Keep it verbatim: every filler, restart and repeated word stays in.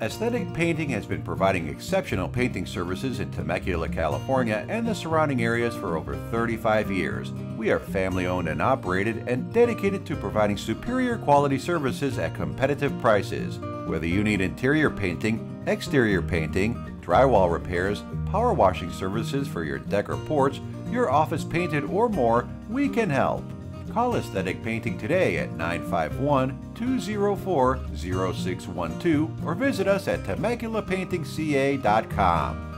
Aesthetic Painting has been providing exceptional painting services in Temecula, California and the surrounding areas for over thirty-five years. We are family owned and operated and dedicated to providing superior quality services at competitive prices. Whether you need interior painting, exterior painting, drywall repairs, power washing services for your deck or porch, your office painted or more, we can help. Call Aesthetic Painting today at nine five one, two zero four, zero six one two or visit us at temecula painting c a dot com.